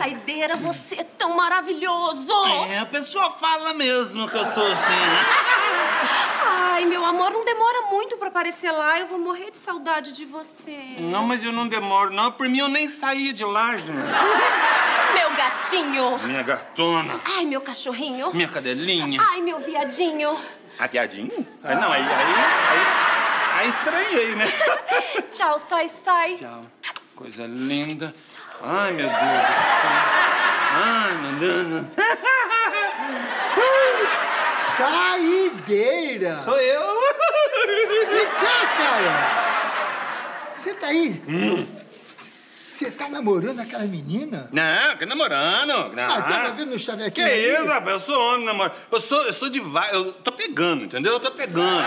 saideira, você é tão maravilhoso. É, a pessoa fala mesmo que eu sou assim. Ai, meu amor, não demora muito pra aparecer lá. Eu vou morrer de saudade de você. Não, mas eu não demoro, não. Por mim, eu nem saía de lá, gente. Meu gatinho. Minha gatona. Ai, meu cachorrinho. Minha cadelinha. Ai, meu viadinho. A piadinha? Ah, não, aí estranhei, né? Tchau, sai. Tchau. Coisa linda. Ai, meu Deus do céu. Ai, meu Deus. Saideira! Sou eu. Vem cá, cara! Você tá aí? Você tá namorando aquela menina? Não, que namorando. Não. Ah, tava vendo o chavequinho Que aí? isso, rapaz? Eu sou homem, namorado. Eu sou de vai. Eu tô pegando, entendeu? Eu tô pegando.